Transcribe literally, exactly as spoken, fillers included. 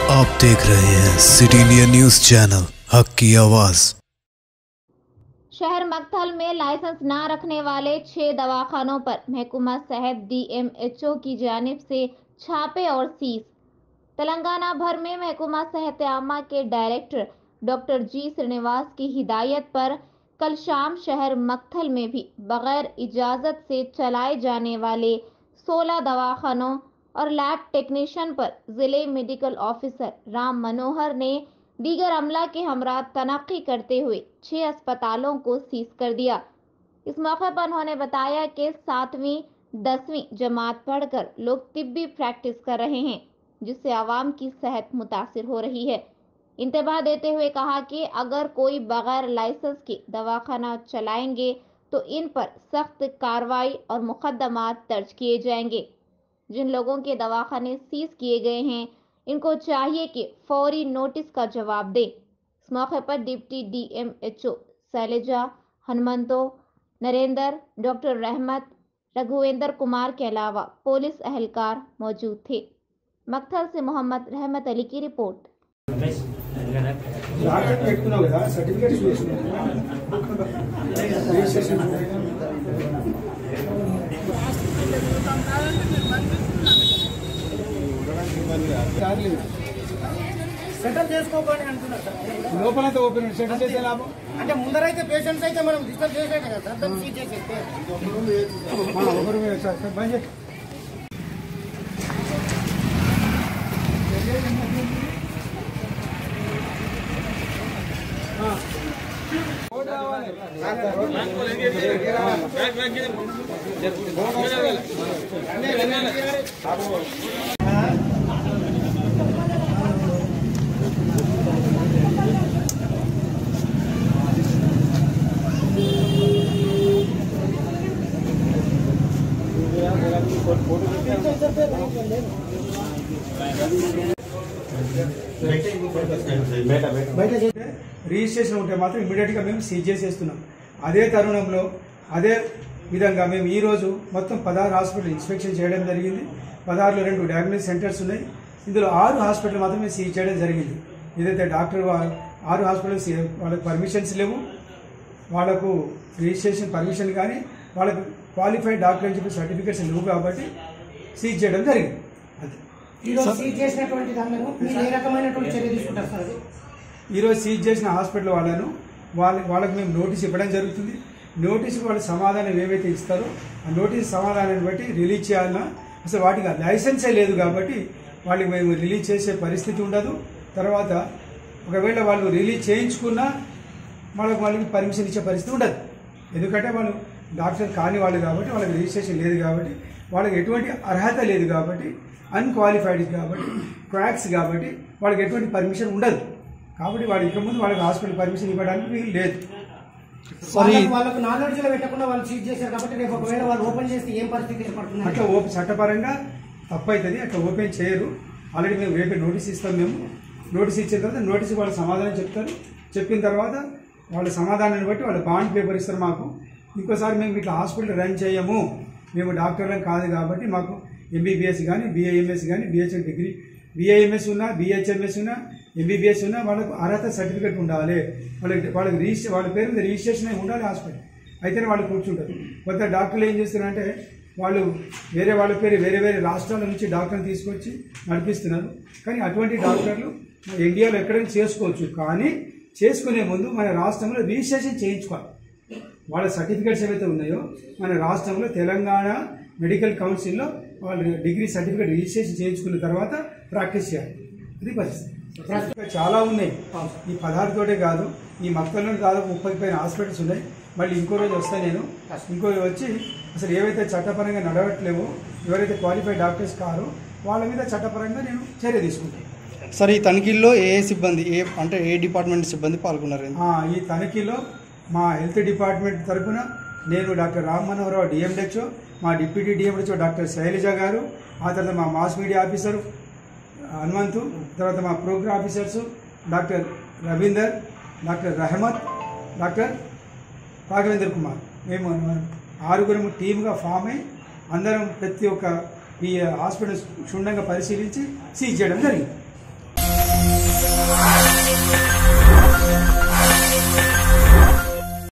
आप देख रहे हैं सिटी इंडिया न्यूज चैनल, हक की आवाज। शहर मक्थल में लाइसेंस न रखने वाले छह दवाखानों पर महकमा सेहत डी एम एच ओ की जानिब से छापे और सीज। तेलंगाना भर में महकमा सेहत आमा के डायरेक्टर डॉक्टर जी श्रीनिवास की हिदायत पर कल शाम शहर मक्थल में भी बगैर इजाज़त से चलाए जाने वाले सोलह दवाखानों और लैब टेक्नीशियन पर जिले मेडिकल ऑफिसर राम मनोहर ने दीगर अमला के हमरा तनक्की करते हुए छह अस्पतालों को सीज कर दिया। इस मौके पर उन्होंने बताया कि सातवीं दसवीं जमात पढ़कर लोग तिब्बी प्रैक्टिस कर रहे हैं, जिससे आवाम की सेहत मुतासिर हो रही है। इंतबाह देते हुए कहा कि अगर कोई बगैर लाइसेंस के दवाखाना चलाएंगे तो इन पर सख्त कार्रवाई और मुकदमात दर्ज किए जाएंगे। जिन लोगों के दवाखाने सीज किए गए हैं, इनको चाहिए कि फौरी नोटिस का जवाब दें। इस मौके पर deputy D M H O Shailaja, Hanumantho, Narendra, doctor Rahmat, Raghuvendra Kumar के अलावा पुलिस एहलकार मौजूद थे। मक्थल से मोहम्मद रहमत अली की रिपोर्ट। సెటప్ చేసుకోవాలి అంటున్నారు సార్. లోపల ఓపెన్ సెటప్ చేసే లాభం అంటే ముందరైతే పేషెంట్స్ అయితే మనం డిస్టర్బ్ చేసేట కదా సార్, దాన్ని సీజ్ చేసేస్తే ఒకరు సార్ బంద్ చేయండి. రిజిస్ట్రేషన్ ఉంటే మాత్రం ఇమీడియట్ గా మేము సీజ్ చేసేస్తున్నాం. అదే తరుణంలో అదే విధంగా మేము ఈ రోజు మొత్తం పదహారు హాస్పిటల్ ఇన్స్పెక్షన్ చేయడం జరిగింది. పదహారులో రెండు డయాగ్నోసిస్ సెంటర్స్ ఉన్నాయి. ఇందులో ఆరు హాస్పిటల్ మాత్రమే సీజ్ చేయడం జరిగింది. ఏదైతే డాక్టర్ ఆరు హాస్పిటల్స్ వాళ్ళకి పర్మిషన్స్ లేవు, వాళ్ళకు రిజిస్ట్రేషన్ పర్మిషన్ కానీ వాళ్ళకు క్వాలిఫైడ్ డాక్టర్ అని చెప్పి సర్టిఫికేట్స్ లేవు కాబట్టి సీజ్ చేయడం జరిగింది. ఈరోజు సీజ్ చేసినటువంటి దానిలో మీరు ఏ రకమైనటువంటి చర్య తీసుకుంటారు సార్? ఈరోజు సీజ్ చేసిన హాస్పిటల్ వాళ్ళను వాళ్ళ వాళ్ళకి మేము నోటీస్ ఇవ్వడం జరుగుతుంది. నోటీసు వాళ్ళ సమాధానం ఏవైతే ఇస్తారో ఆ నోటీస్ సమాధానాన్ని బట్టి రిలీజ్ చేయాలన్నా అసలు వాటికి లైసెన్సే లేదు కాబట్టి వాళ్ళకి మేము రిలీజ్ చేసే పరిస్థితి ఉండదు. తర్వాత ఒకవేళ వాళ్ళు రిలీజ్ చేయించుకున్నా వాళ్ళకి వాళ్ళకి పర్మిషన్ ఇచ్చే పరిస్థితి ఉండదు. ఎందుకంటే వాళ్ళు డాక్టర్ కాని వాళ్ళు కాబట్టి వాళ్ళకి రిజిస్ట్రేషన్ లేదు కాబట్టి వాళ్ళకి ఎటువంటి అర్హత లేదు కాబట్టి అన్క్వాలిఫైడ్ కాబట్టి క్రాక్స్ కాబట్టి వాళ్ళకి ఎటువంటి పర్మిషన్ ఉండదు. కాబట్టి వాళ్ళు ఇక ముందు వాళ్ళకి హాస్పిటల్ పర్మిషన్ ఇవ్వడానికి వీలు లేదు. వాళ్ళకు నాలెడ్జ్ లో పెట్టకుండా వాళ్ళు సీజ్ చేశారు కాబట్టి రేపు ఒకవేళ వాళ్ళు ఓపెన్ చేస్తే ఏం పరిస్థితి ఏర్పడుతుంది? అట్లా ఓపెన్ చట్టపరంగా తప్పు అవుతుంది. అట్లా ఓపెన్ చేయరు. ఆల్రెడీ మేము రేపే నోటీస్ ఇస్తాం. మేము నోటీస్ ఇచ్చిన తర్వాత నోటీస్ వాళ్ళు సమాధానం చెప్తారు. చెప్పిన తర్వాత వాళ్ళ సమాధానాన్ని బట్టి వాళ్ళ బాండ్ పేపర్ ఇస్తారు మాకు. ఇంకోసారి మేము ఇట్లా హాస్పిటల్ రన్ చేయము, మేము డాక్టర్లం కాదు కాబట్టి మాకు ఎంబీబీఎస్ కానీ బీఏఎంఎస్ కానీ బిహెచ్ఎం డిగ్రీ బీఏఎంఎస్ ఉన్నా బిహెచ్ఎంఎస్ ఉన్నా ఎంబీబీఎస్ ఉన్నా వాళ్ళకు అర్హత సర్టిఫికేట్ ఉండాలి. వాళ్ళకి వాళ్ళకి రిజిస్టర్ వాళ్ళ పేరు మీద రిజిస్ట్రేషన్ అయి ఉండాలి హాస్పిటల్. అయితేనే వాళ్ళు కూర్చుంటారు. కొంత డాక్టర్లు ఏం చేస్తున్నారంటే వాళ్ళు వేరే వాళ్ళ పేరు వేరే వేరే రాష్ట్రాల నుంచి డాక్టర్లు తీసుకొచ్చి నడిపిస్తున్నారు. కానీ అటువంటి డాక్టర్లు ఇండియాలో ఎక్కడైనా చేసుకోవచ్చు. కానీ చేసుకునే ముందు మన రాష్ట్రంలో రిజిస్ట్రేషన్ చేయించుకోవాలి. వాళ్ళ సర్టిఫికేట్స్ ఏవైతే ఉన్నాయో మన రాష్ట్రంలో తెలంగాణ మెడికల్ కౌన్సిల్లో వాళ్ళు డిగ్రీ సర్టిఫికేట్ రిజిస్ట్రేషన్ చేయించుకున్న తర్వాత ప్రాక్టీస్ చేయాలి. ఇది పరిస్థితి. చాలా ఉన్నాయి. ఈ పదహారు తోటే కాదు, ఈ మక్తల్లో దాదాపు ముప్పై పైన హాస్పిటల్స్ ఉన్నాయి. మళ్ళీ ఇంకో రోజు వస్తాను నేను. ఇంకో రోజు వచ్చి అసలు ఏవైతే చట్టపరంగా నడవట్లేవో, ఎవరైతే క్వాలిఫైడ్ డాక్టర్స్ కారో వాళ్ళ మీద చట్టపరంగా నేను చర్య తీసుకుంటాను. సార్, ఈ తనిఖీల్లో ఏ సిబ్బంది ఏ అంటే ఏ డిపార్ట్మెంట్ సిబ్బంది పాల్గొన్నారు? ఈ తనిఖీలో మా హెల్త్ డిపార్ట్మెంట్ తరఫున నేను డాక్టర్ రామ్ మనోహర్ రావు డిఎంహెచ్ఓ, మా deputy DMHO doctor Shailaja garu, ఆ తర్వాత మా మాస్ మీడియా ఆఫీసరు హనుమంతు, తర్వాత మా program officers doctor Ravinder, doctor Rahmat, doctor Raghavendra Kumar, మేము ఆరుగురు టీమ్గా ఫామ్ అయ్యి అందరం ప్రతి ఒక్క ఈ హాస్పిటల్ క్షుణ్ణంగా పరిశీలించి సీజ్ చేయడం జరిగింది.